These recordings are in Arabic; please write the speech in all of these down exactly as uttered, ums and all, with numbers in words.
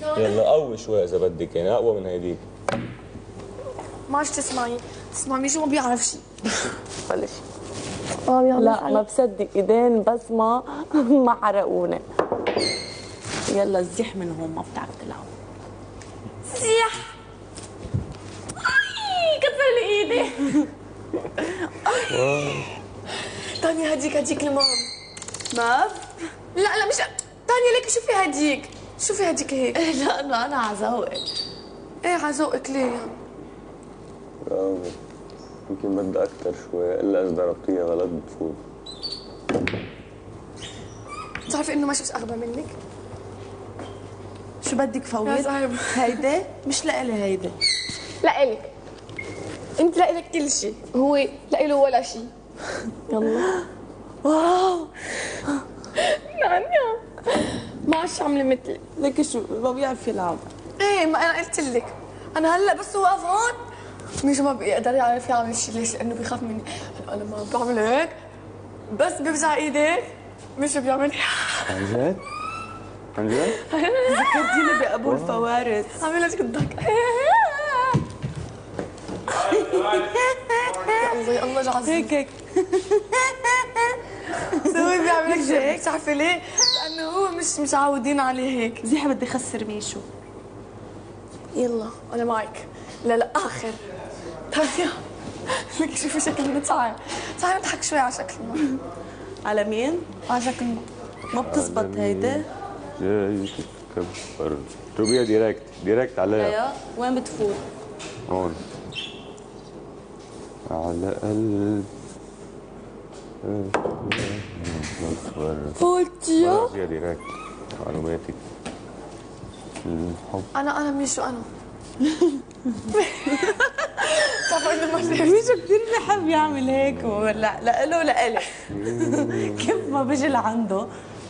يلا قوي شوي اذا بدك، يعني اقوى من هيديك. ما عادش تسمعي، تسمعي ميشو ما بيعرف شيء. بلش. اه يلا لا ما بصدق ايدين بس ما ما حرقونا. يلا زيح من هون، ما بتعرف تلعب. زيح. اي كسر لي ايدي. تانيا هديك هديك المام. ما لا لا مش تانيا ليك شوفي هديك، شوفي هديك هيك. لانه انا على ذوقك. ايه على ذوقك ليه يعني؟ برافو. يمكن بدها اكثر شوي، الا اذا ضربتيها غلط بتفوت. بتعرفي انه ما شفت اغبى منك؟ شو بدك فوت؟ هيدي مش لإلي هيدي. لإلك. انت لإلك كل شيء، هو لإله ولا شيء. يلا. واو نانيا ما عادش عامله مثلي. لك شو ما بيعرف يلعب. ايه ما انا قلت لك، انا هلا بس واقف هون ميشو ما بيقدر يعرف يعمل شيء. ليش؟ لانه بيخاف مني. انا ما بعمل هيك، بس ببزع ايدي ميشو بيعمل هيك. عن جد؟ عن جد؟ ذكرتيني بأبو الفوارس. عامله لك الضحك. يا الله يا الله العظيم. هيك هيك سوي بيعمل لك هيك. بتعرفي ليه؟ لانه هو مش مش عودين عليه هيك. زيحة بدي اخسر ميشو. يلا انا معك للاخر. تانيا لك شوفي شكلنا. تعال تعال نضحك شوي على شكلنا. على مين؟ على شكلنا. ما بتزبط هيدا. جاي تتكبر. اضربيها ديركت ديركت عليها. ايوه وين بتفوت؟ هون على قلب. فوتيا. فيها ديركت معلوماتك. الحب. انا انا ميشو انا. بتعرفوا انه ما في ميشو كثير بحب يعمل هيك. لا لا له لا إلي. كيف ما بيجي لعنده.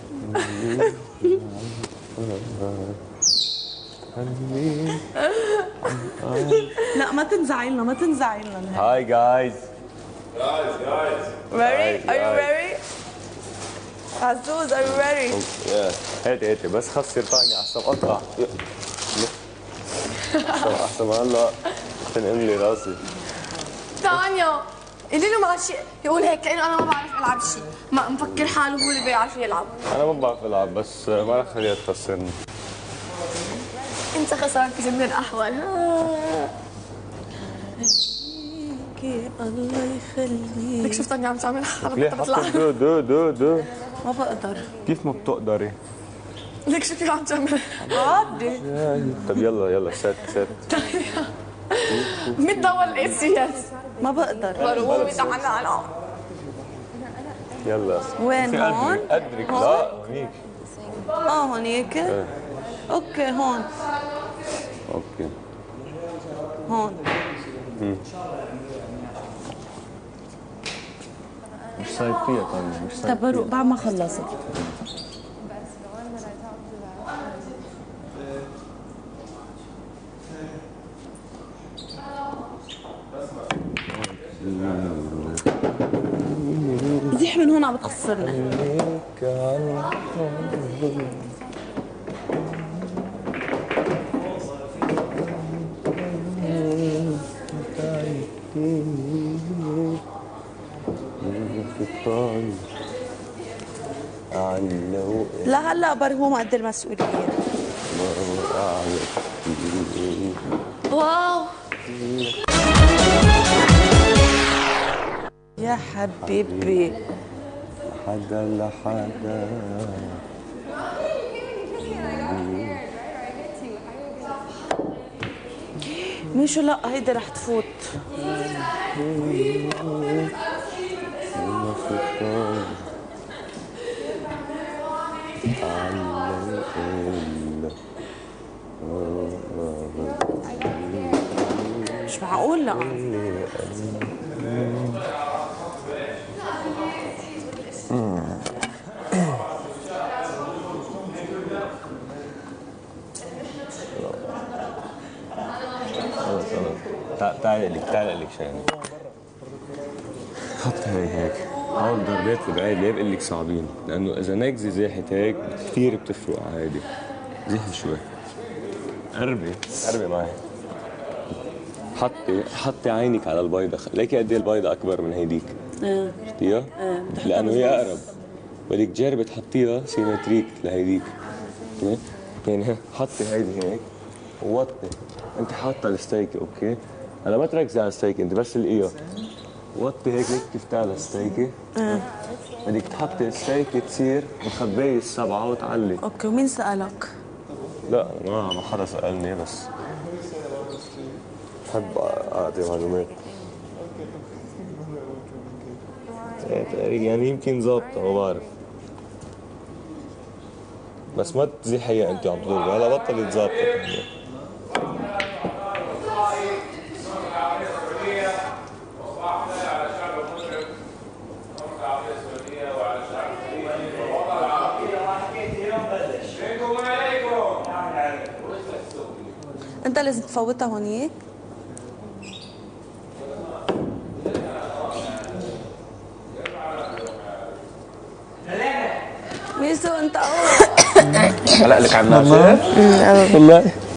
لا ما تنزعي لنا ما تنزعي لنا. هاي جايز. Guys, guys. ready are you ready عزوز are you ready هاتي هاتي بس خسر طاني احسن اقطع. احسن احسن هلا تنقم لي راسي. تانيا قولي له ما شيء يقول هيك كانه انا ما بعرف العب شيء، ما مفكر حاله هو اللي بيعرف يلعب. انا ما بعرف العب بس ما رح خليها تخسرني. انت خسران في جميع الاحوال. الله يخليك. لك شفت تانيا عم تعمل حالها ليه بتطلع. حطت دو دو دو دو. ما بقدر. كيف ما بتقدري؟ لك شو كيف عم تعمل. عادي. طب يلا يلا ست ست. مين دور الاسياس؟ ما بقدر. ضروري تعال على. يلا وين هون؟ قدرك. لا هونيك. اه هونيك. ايه. اوكي هون. اوكي. هون. مش صايبتيها طيب مش صايبتيها. طب بروق بعد ما خلصت. زيح من هون عم بتخسرنا. لا هلا برهوم قد المسؤولية. واو يا حبيبي. حدا لحدا. ميشو لا هيدي رح تفوت. مش معقول. لا تعالي لك تعالي لك شغله. حط هيك هيك. هول ضربات البعيد ليه بقول لك صعبين، لانه اذا نكزه زاحت هيك كثير بتفرق عادي. زيحي شوي. قربي قربي معي. حطي حطي عينك على البيضة، ليكي قد ايه البيضة أكبر من هيديك. ايه شفتيها؟ ايه لأنه هي أقرب، بدك تجربي تحطيها سيمتريك لهيديك. اوكي؟ يعني حطي هيدي هيك ووطي. أنت حاطة الستيك أوكي؟ هلا ما تركزي على الستيك، أنت بس القيها. وطي هيك هيك تفتح الستيكة. بدك تحطي الستيكة تصير مخبية السبعة وتعلي. اوكي. ومين سألك؟ لا ما ما حدا سألني، بس بحب أعطي معلومات. إيه تقريبا يعني يمكن ظابطة ما بعرف، بس ما تزيحيها أنت عم تضربي. هلا بطلت ظابطة كمان. انت لازم تفوتها هونيك. ميسو انت اول هلا لك على الناشف والله.